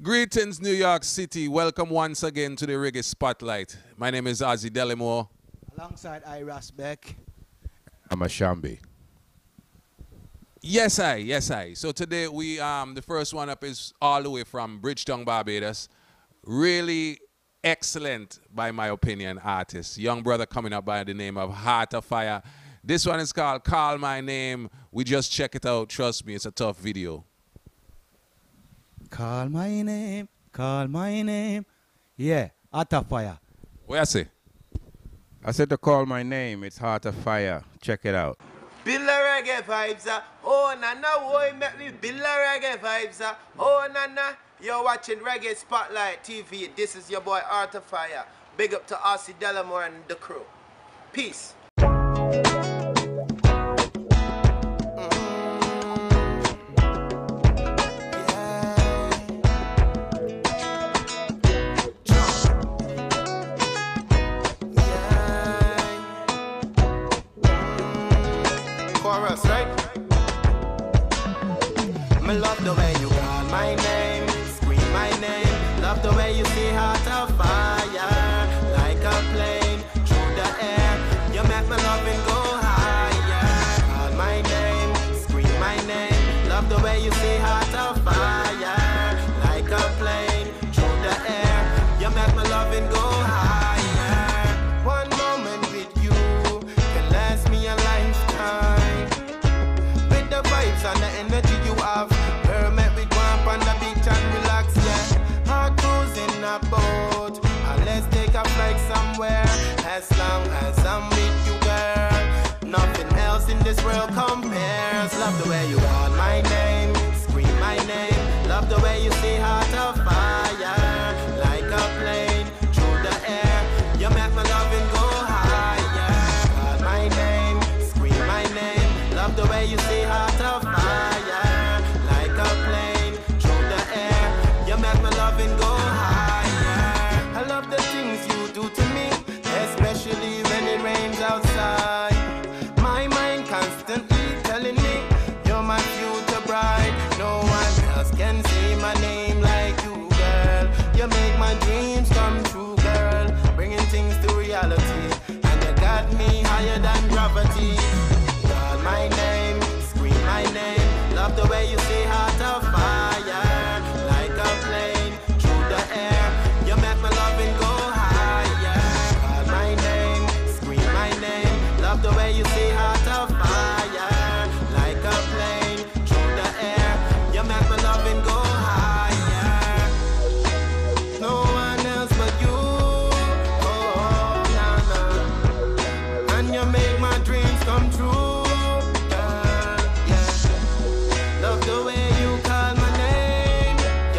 Greetings, New York City. Welcome once again to the Reggae Spotlight. My name is Ossie Dellimore. Alongside Ras Bekk. I'm ASHAMBI. Yes, I. So today we the first one up is all the way from Bridgetown, Barbados. Really excellent, by my opinion, artist. Young brother coming up by the name of Heart of Fire. This one is called Call My Name. We just check it out. Trust me, it's a tough video. Call my name. Yeah, Heart of Fire. What I say? I said to call my name. It's Heart of Fire. Check it out. Build the reggae vibes, oh nana, boy, make me build the reggae vibes, oh nana. You're watching Reggae Spotlight TV. This is your boy Heart of Fire. Big up to Ossie Dellimore and the crew. Peace. Chorus, right? Me love the way you call my name, scream my name. Love the way you say Heart of Fire, like a plane through the air. You make me loving go higher. Call my name, scream my name. Love the way you say Heart of Fire, like a plane through the air. You make me loving go higher. One moment with you can last me a lifetime. With the vibes and the energy you have, permit we go up on the beach and relax, yeah. Hard cruising a boat, and let's take a flight somewhere. As long as I'm with you, girl, nothing else in this world compares. Love the way you call my name, scream my name. Love the way you say Heart of Fire, like a plane through the air. You make my loving go higher. Call my name, scream my name. Love the way you say Heart of Fire, like a plane through the air. You make my loving go higher. I love the things you do to me, especially when it rains outside. My mind constantly telling me you're my future bride. No one else can say my name like you, girl. You make my dreams come true, girl. Bringing things to reality, and you got me higher than gravity. Call my name, scream my name. Love the way you say Heart of Fire, like a plane through the air. You make my loving go higher. Call my name, scream my name. Love the way you say Heart of Fire, like a plane through the air. You make my loving go higher. No one else but you. Oh, nah, nah. And you make my dreams come true. Love the way you call my name.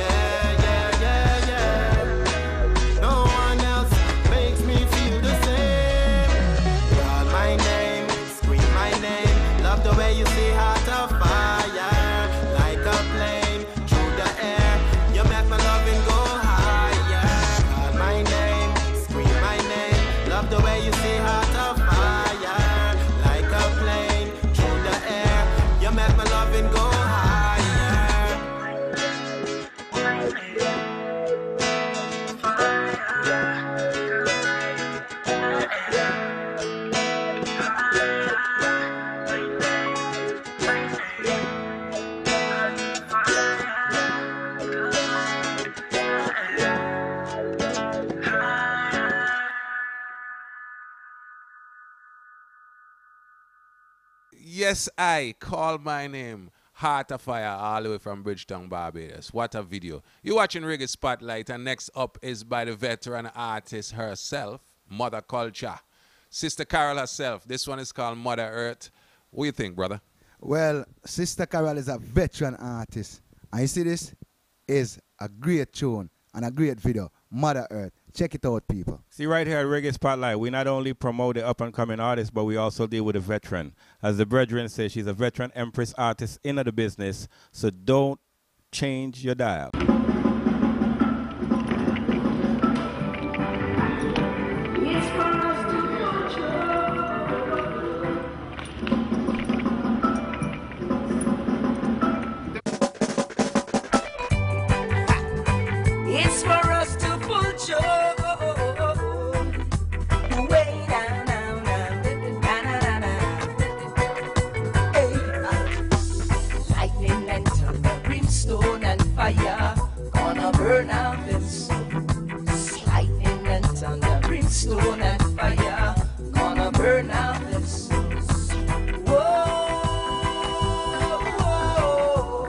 Yeah. No one else makes me feel the same. Call my name, scream my name. Love the way you say Heart of Fire, like a plane through the air. You make my loving go higher. Call my name, scream my name. Love the way you say Heart of Fire, like a plane through the air. You make my loving go higher. Yes, I call my name. Heart of Fire, all the way from Bridgetown, Barbados. What a video. You're watching Reggae Spotlight, and next up is by the veteran artist herself, Mother Culture. Sister Carol herself. This one is called Mother Earth. What do you think, brother? Well, Sister Carol is a veteran artist. And you see this is a great tune and a great video. Mother Earth. Check it out, people. See, right here at Reggae Spotlight, we not only promote the up-and-coming artists, but we also deal with a veteran. As the brethren say, she's a veteran empress artist in the business, so don't change your dial. It's for us to pull joy. Way down, down, down, down, down, down. Hey, lightning and thunder, brimstone and fire, gonna burn out them souls. Lightning and thunder, brimstone and fire, gonna burn out them souls. Whoa,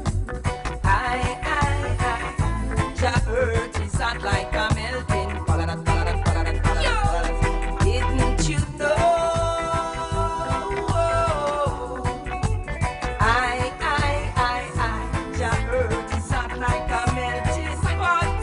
the earth is hot like a melting. Didn't you know? The earth is hot like a melting pot.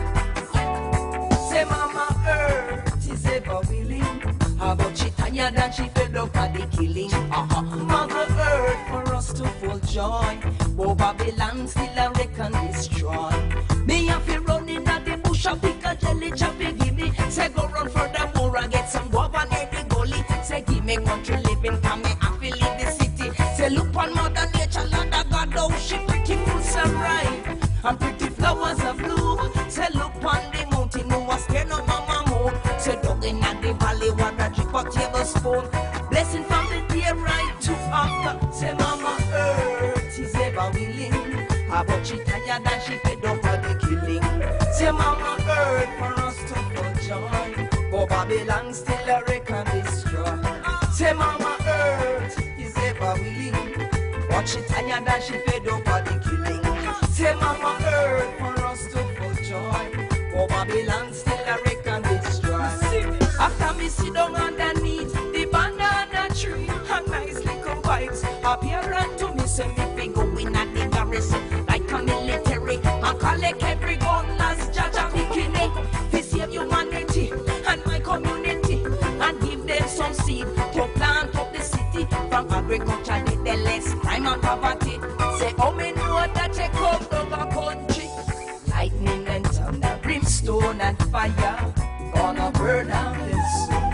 Say Mama Earth is ever willing. How about she tired and she fed up at the killing? Mother Earth for us to full joy. Oh, Babylon still a reckon destroy. Me have to run in at the bush and pick a jelly choppy gimme. Say go run furthermore and get some guava near the gully. Say give me country living, come me have to leave the city. Say look on Mother Nature, Lord of God, oh she pretty fruits are ripe and pretty flowers are blue. Say look on the mountain, no one scared no mama moon. Say dug in at the valley, water drip a tablespoon. Blessing from the day right to after. Say Mama Earth is ever willing. How about she tired and she fed up at the killing? Say Mama Earth for us to full joy. But Babylon still a reckon destroy. Say Mama Earth is ever willing. But she tired and she fed up at the killing. Say Mama Earth for us to full joy. But Babylon still a reckon destroy. After me sit down underneath the banana tree, a nice little vibes appear unto me. Say me fi go in at the garrison like a military and collect every gun as Jaja bikini. Fi save humanity and my community and give them some seed to plant up the city. From agriculture to the less crime and poverty. Say oh me know that you come down a country. Lightning and thunder, brimstone and fire, gonna burn out them soul.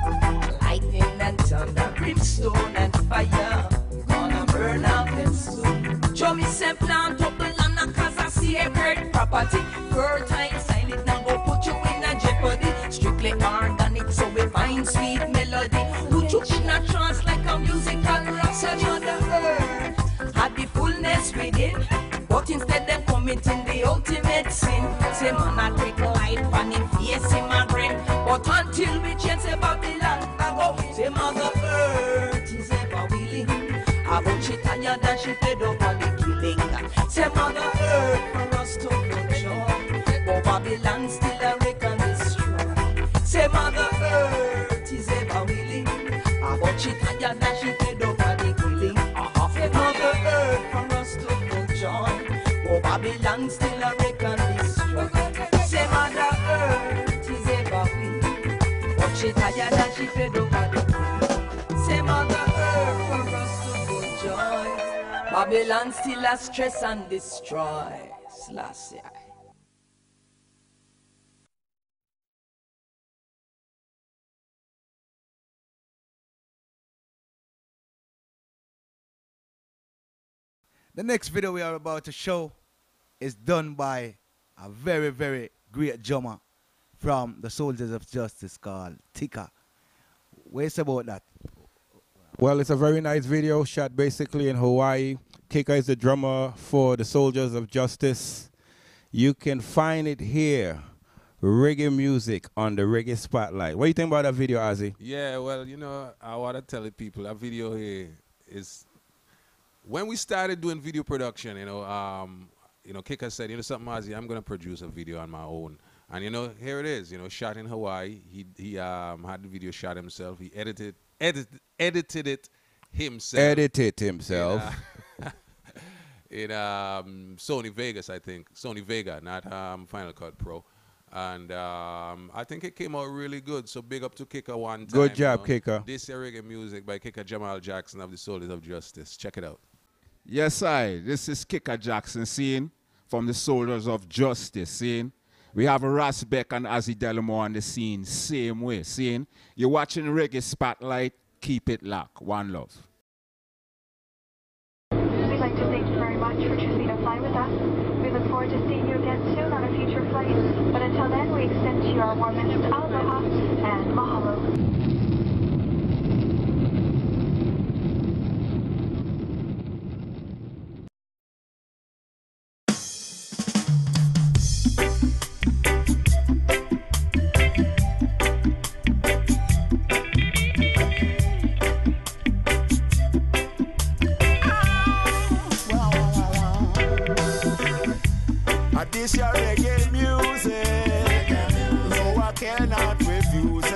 Lightning and thunder, brimstone and fire, gonna burn out them soul. Show me say plant up the land cause I see a great property. Fertile silent now go put you in a jeopardy. Strictly organic so we find sweet melody. Put you in a trance like a musical rock. Say Mother Earth had the fullness within, but instead them committing the ultimate sin. Say man I take life and in face in my brain. But until we change say Babylon I go. Say Mother Earth is ever willing. How about she tired and she fed up on the killing? Say Mother Earth for us to full joy. But Babylon still a reckon destroy. Say Mother Earth is ever willing. How about she tired and she fed up on the killing? Say Mother Earth for us to full joy. But Babylon still a reckon destroy. Say Mother Earth is ever willing. But she tired and she fed up on the killing. Say Mother Earth for us to full joy. Babylon still a stress and destroy. Selassie. The next video we are about to show is done by a very, very great drummer from the Soldiers of Justice called Tika. What is about that? Well, it's a very nice video shot basically in Hawaii. Kika is the drummer for the Soldiers of Justice. You can find it here, reggae music on the Reggae Spotlight. What do you think about that video, Ozzy? Yeah, well, you know, I want to tell the people that video here is when we started doing video production, you know, Kika said, you know something, Ozzy, I'm going to produce a video on my own. And, you know, here it is, you know, shot in Hawaii. He had the video shot himself. He edited it himself. Edited himself. In Sony Vegas, I think. Sony Vega, not Final Cut Pro. And I think it came out really good. So big up to Kika one time. Good job, Kika. This is reggae music by Kika Jamal Jackson of the Soldiers of Justice. Check it out. Yes, this is Kika Jackson, seeing from the Soldiers of Justice, seeing. We have Ras Bekk and Ossie Dellimore on the scene, same way, seeing. You're watching Reggae Spotlight, keep it locked. One love. We'd like to thank you very much for choosing to fly with us. We look forward to seeing you again soon on a future future flights. But until then, we extend to you our warmest aloha and mahalo. This your reggae music, no I cannot refuse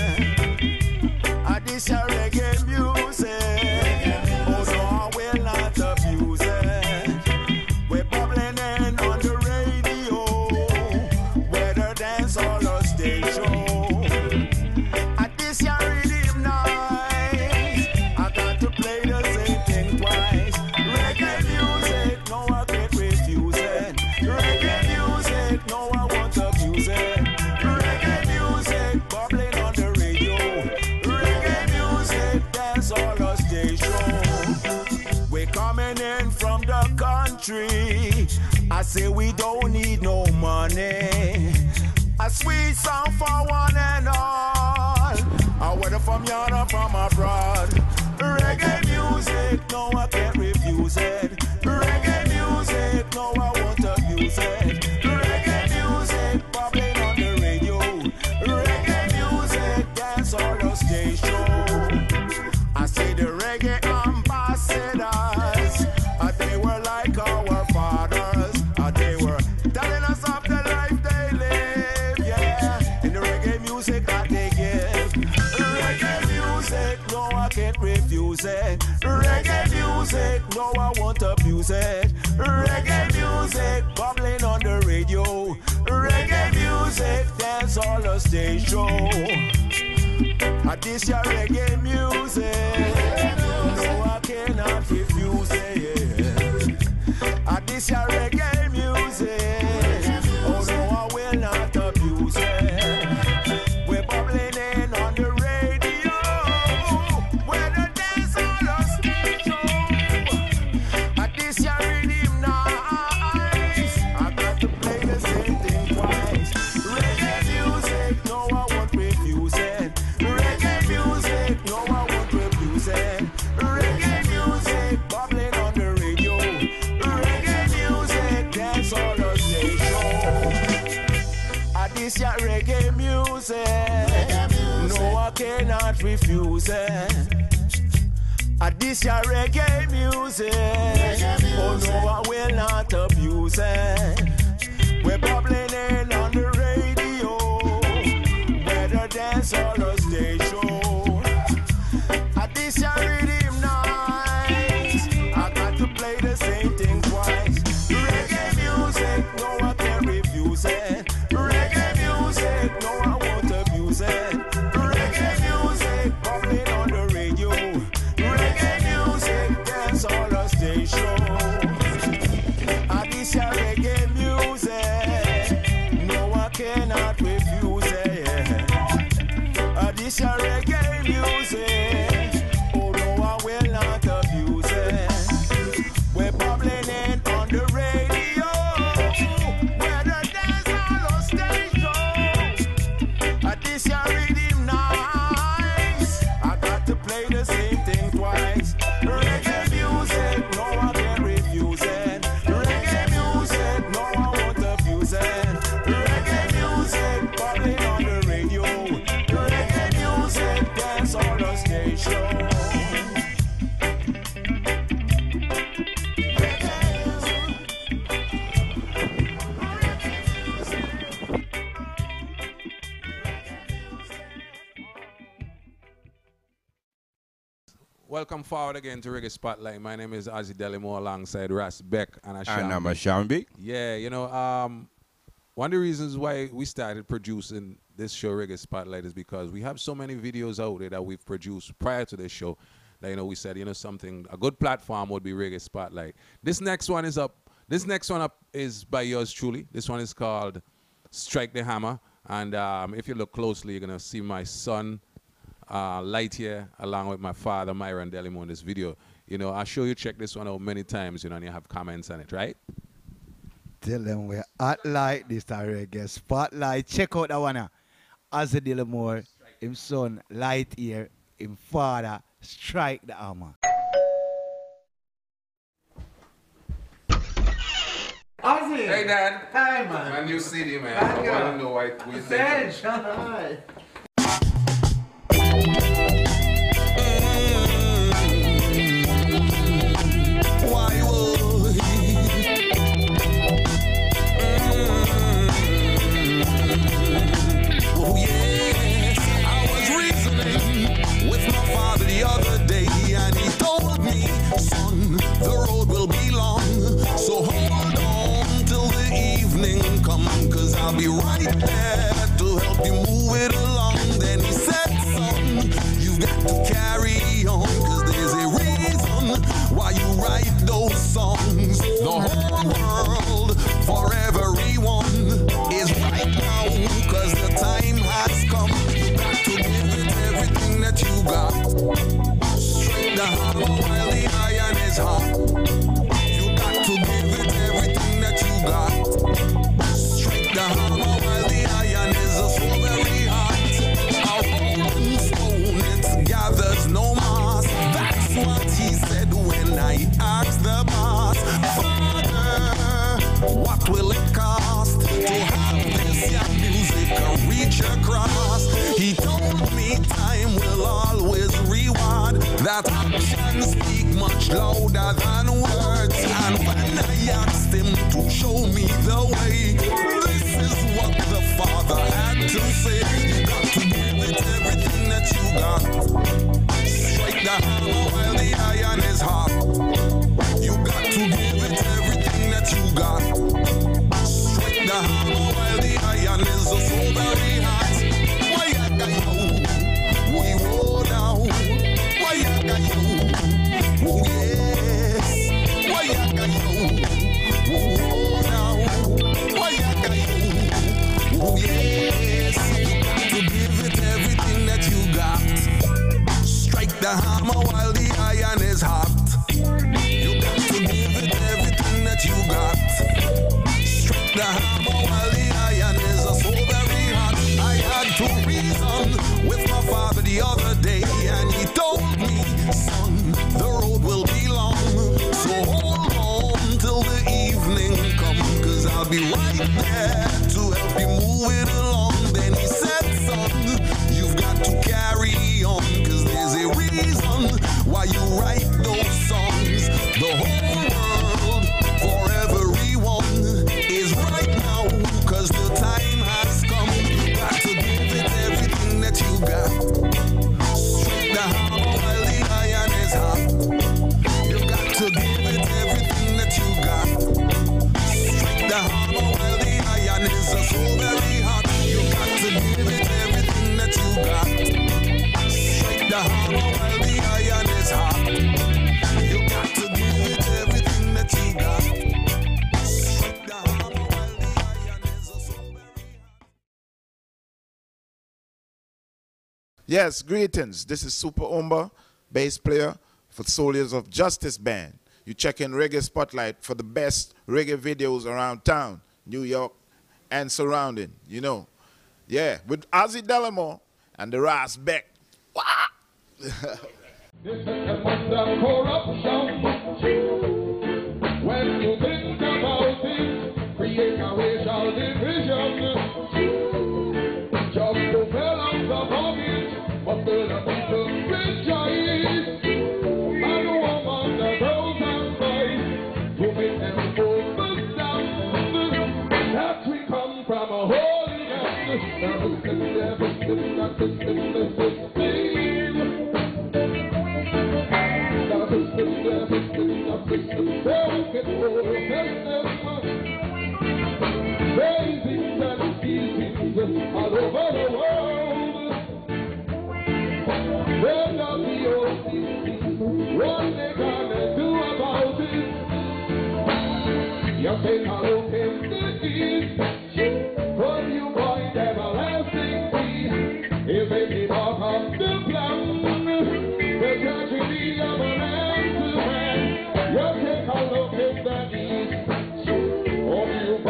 it. This your reggae music, oh no I will not abuse it. We're bubbling in on the radio, whether dance or a stage show. This your rhythm nice, I got to play the same thing twice. Reggae music, no I can't refuse it. Reggae music, no I won't abuse it. Reggae music, bubbling on the radio. Reggae music, dance all a stage show. We're coming in from the country. I say we don't need no money. A sweet song for one and all. Whether from yard or from abroad. Reggae music, no I can't refuse it. Reggae music, no I won't abuse it. Reggae music, bubbling on the radio. Reggae music, dance all the stage show. I say the reggae ambassadors, they were like our fathers. They were telling us of the life they live, yeah, in the reggae music that they give. Reggae music, no I can't refuse it. Reggae music, no I won't abuse it. Reggae music, bubbling on the radio. Reggae music, dance all the stage show. This your reggae music, no I cannot refuse it. This your reggae music, oh no I will not abuse it. We're bubbling in on the radio, where the dance all the stage show. This your rhythm nice, I got to play the same thing twice. Reggae music, no I won't refuse it. Reggae music, no I won't refuse it. Reggae music, bubbling on the radio. Reggae music, dance all the stage show. This your reggae music, no I cannot refuse it. This your reggae music, oh no I will not abuse it. We're bubbling in on the radio, whether dance or a stage show. This your rhythm nice, I got to play the same thing twice. Reggae music, no I can't refuse it. Reggae music, no I won't abuse it. Reggae music, bubbling on the radio. Reggae music, dance all the stage show. This your reggae music, no I cannot refuse it. This your reggae music, oh no I will not abuse it. We're bubbling in on the radio, where the dance all the stage show. This your rhythm nice, I got to play the same thing twice. Reggae music, no I can't refuse it. Reggae music, no I won't abuse it. Reggae music, bubbling on the radio. Reggae music, dance all the stage show. Welcome forward again to Reggae Spotlight. My name is Ossie Dellimore alongside Ras Bekk and ASHAMBI. And I'm ASHAMBI. Yeah, you know, one of the reasons why we started producing this show, Reggae Spotlight, is because we have so many videos out there that we've produced prior to this show that, you know, we said, you know, something, a good platform would be Reggae Spotlight. This next one is up. This next one up is by yours truly. This one is called Strike the Hammer. And if you look closely, you're going to see my son, Light here, along with my father, Myron Dellimore, in this video. You know, I'll show you check this one out many times, you know, and you have comments on it, right? Tell them we're hot like this a Reggae Spotlight. Check out that one. Ossie Dellimore, him son, Light Ear, him father, Strike the Hammer. Ossie! Hey, Dad. Hi, man. My new CD, man. Thank I want you. to know what you think. Sedge, hi. Why would oh yes, I was reasoning with my father the other day, and he told me, son, the road will be long, so hold on till the evening come, 'cause I'll be right there to help you move it along. Then he said, son, you've got to carry on, 'cause there's a reason why you write those songs. The whole world for everyone is right now, 'cause the time has come. You got to give it everything that you got. Strike the hammer while the iron is hot. You got to give it everything that you got. Strike the hammer while the iron is so very hot. A rolling stone, it gathers no mass. That's what he said when I asked the boss, Father, what will it cost to have this young music reach across? He told me time will always reward. That actions speak much louder than words. And when I asked him to show me the way, this is what the Father had to say. You got to give it everything that you got. Strike the hammer while the iron is hot. You got to give it everything that you got. Strike the hammer while the iron is so very hot. Why I got you? We will now. Why I got you? Oh yes. Why I got you? Oh now. Why I got you? Oh yes. You got to give it everything that you got. Strike the hammer while the iron is hot. You got to give it everything that you got. Strike the hammer while the iron is so very hot. I had to reason with my father the other day, and he told me, son, the road will be long, so hold on till the evening come, 'cause I'll be right there to help you move it along. Then he said, son, you've got to carry on, 'cause there's a reason why you write those songs. The whole world for everyone is right now, 'cause the time has come. You got to give it everything that you got. Strike the hammer while the iron is hot. You got to give it everything that you got. Strike the hammer while the iron is so very hot. You got to give it everything that you got. Strike the hammer while the iron is hot. You got to give it everything that you got. Strike the hammer while the iron is so very hot. Yes, greetings. This is Super Umba, bass player for Soldiers of Justice Band. You check in Reggae Spotlight for the best reggae videos around town, New York and surrounding, you know. Yeah, with Ossie Dellimore and the Ras Bekk. This is the month of corruption. When you think about it, create a racial division. Just to balance the pocket, but the people rejoice. And the woman, the girls and boys, to make them focus down. That we come from a holy land. Now this is everything that is in the system. Now this is everything that is in the raising and teaching all over the world. When the old things, what they gonna do about it? You say hello in the east, cause you find everlasting peace. If they walk off the plan, the tragedy of a man to man. You take a look in the east, hope you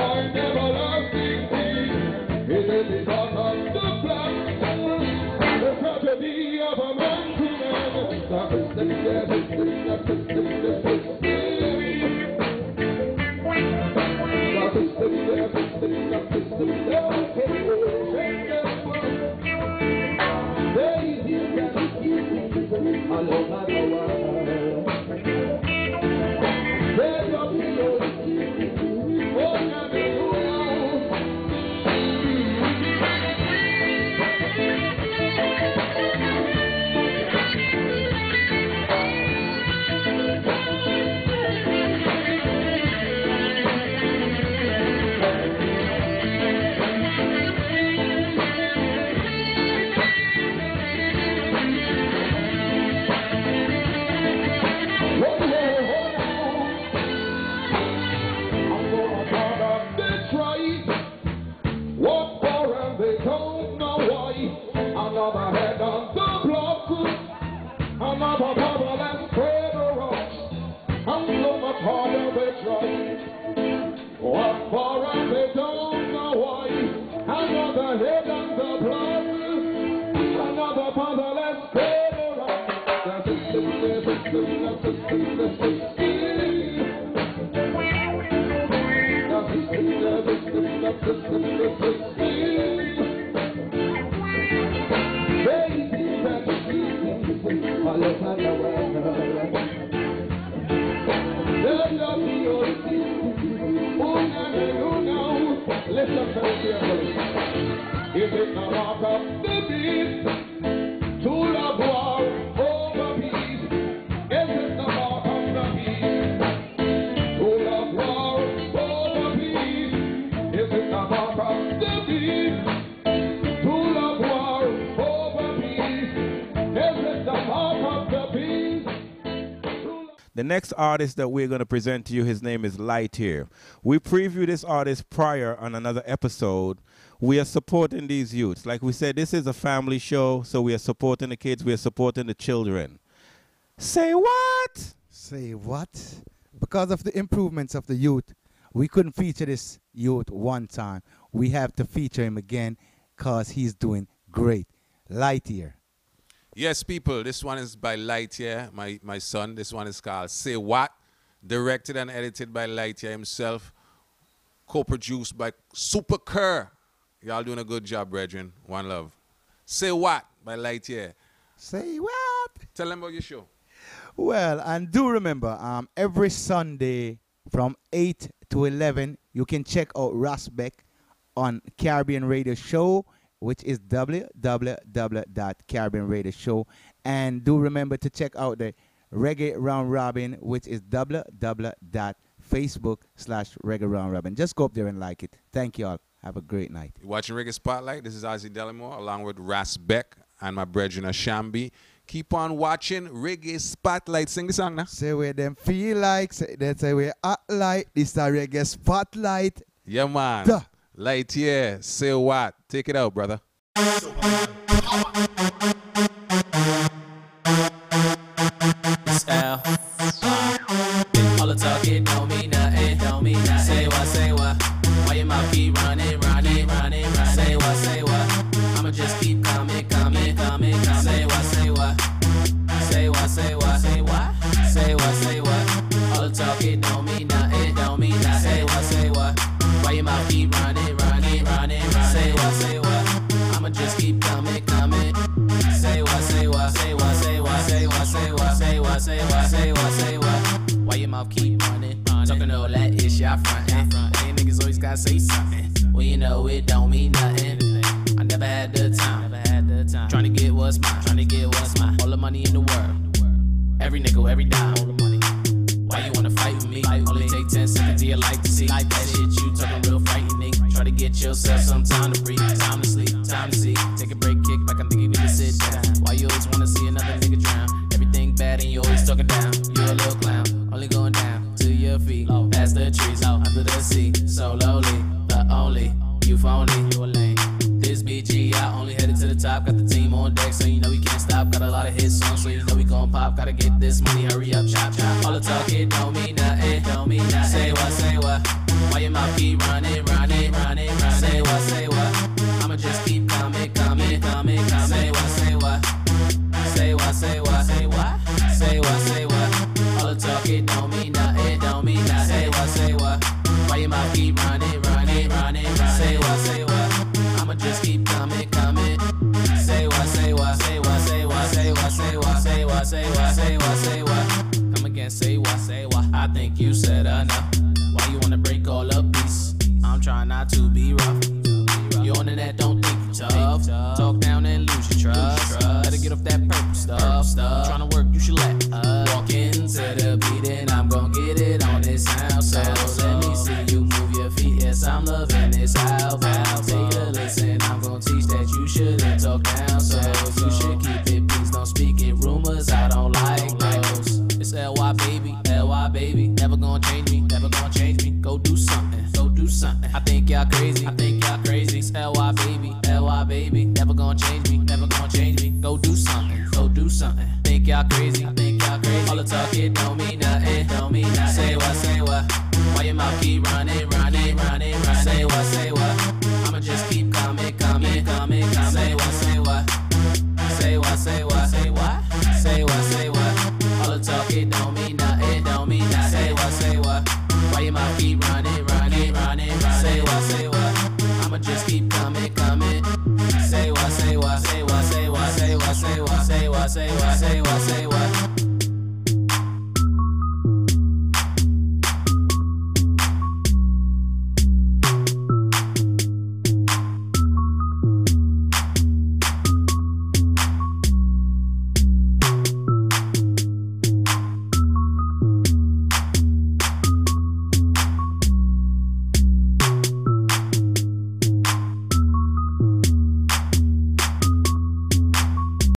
it the mark of the beast? To love war over peace. Is it the mark of the beast? To love war over peace. Is it the mark of the beast? To love war over peace. Is it the mark of the beast? The next artist that we're going to present to you, his name is Lightyear. We previewed this artist prior on another episode. We are supporting these youths. Like we said, this is a family show, so we are supporting the kids, we are supporting the children. Say what? Say what? Because of the improvements of the youth, we couldn't feature this youth one time. We have to feature him again because he's doing great. Lightyear. Yes, people, this one is by Lightyear, my son. This one is called Say What, directed and edited by Lightyear himself, co-produced by Super Kerr. Y'all doing a good job, brethren. One love. Say What by Lightyear. Say what? Tell them about your show. Well, and do remember, every Sunday from 8 to 11, you can check out Ras Bekk on Caribbean Radio Show, which is www.caribbeanradioshow. And do remember to check out the Reggae Round Robin, which is www.facebook.com/Reggae Round Robin. Just go up there and like it. Thank you all. Have a great night. You're watching Reggae Spotlight. This is Ossie Dellimore along with Ras Bekk and my brethren ASHAMBI. Keep on watching Reggae Spotlight. Sing the song now. Say where them feel like, say where act like. This is a Reggae Spotlight. Yeah, man. Duh. Lightyear, Say What. Take it out, brother. It's L. All the talking don't mean nothing. Don't mean nothing. Say what, say what. Why your mouth keep running, running, running, running? Say what, say what. I'ma just keep coming, coming, coming, coming. Say what, say what. Say what, say what. Say what. Say what, say what. All the talking don't mean nothing. Don't mean nothing. Say what, say what. Why your mouth keep running, running, running, running? Say what, say what. I'ma just keep coming, coming. Say what, say what. Say what, say what. Say what, say what. Say what, say what. Say what, say what. Why your mouth keep running? Talking all that ish, y'all frontin'. Hey, niggas always gotta say something. Well, you know it don't mean nothing. I never had the time. Trying to get what's mine. Trying to get what's mine. All the money in the world. Every nickel, every dime. All the money. Why you wanna fight with me? Only take 10 seconds to your life to see. Like that shit you talking real frightening. Try to get yourself some time to breathe. Time to sleep, time to see. Take a break, kick back, I think you need to sit down. Why you always wanna see another nigga drown? Everything bad and you always talking down. You're a little clown, only going down to your feet. Past the trees, out under the sea. So lowly, the only, you phony, you a lame. This BG, I only headed to the top. Got the team on deck, so you know we can't stop. Got a lot of hit songs, so you know we gon' pop. Gotta get this money, hurry up, chop, chop. All the talking don't mean nothing, don't mean nothing. Say what, say what. Why your mouth keep running, running, running, running? Say what, say what. I'ma just keep coming, coming, coming, coming. Say what, say what. Say what, say what. Say what, say what, say what. All the talking don't mean nothing, don't mean nothing. Say what, say what. Why your mouth keep running, running, running, running? Say what, say what. I'ma just keep coming, coming. Say what, say what. Say what, say what. Say what, say what. Say what, say what. Say what, say what. Come again, say what, say what. I think you said enough. Why you wanna break all up peace? I'm trying not to be rough. You on the net, don't think you tough. Talk down and lose your trust. Better get off that purple stuff. Trying to work, you should let us walk into the beat and I'm gon' get it on this sound. So let me see you move your feet. Yes, I'm loving this album. Take a listen, I'm gon' teach that you shouldn't talk down. So you should keep it, please don't speak it. Rumors, I don't like those. It's LY baby, LY baby. Never gonna change me, never gonna change me. Go do something, go do something. I think y'all crazy, I think y'all crazy. It's LY baby, LY baby. Never gonna change me, never gonna change me. Go do something, go do something. Think y'all crazy, I think y'all crazy. All the talk, it don't mean nothing, don't mean nothing. Say what, say what. Why your mouth keep running, running, running, running? Say what, say what. I'ma just keep coming, coming, coming, coming. Say what, say what. Say what, say what. Say what, say what, say what. All the talk, it don't mean nothing, don't mean nothing. Say what, say what. Why your mouth keep running, running, running, running? Say what, say what. I'ma just keep coming, coming. Say what, say what. Say what, say what. Say what, say what. Say what, say what. Say what, say what.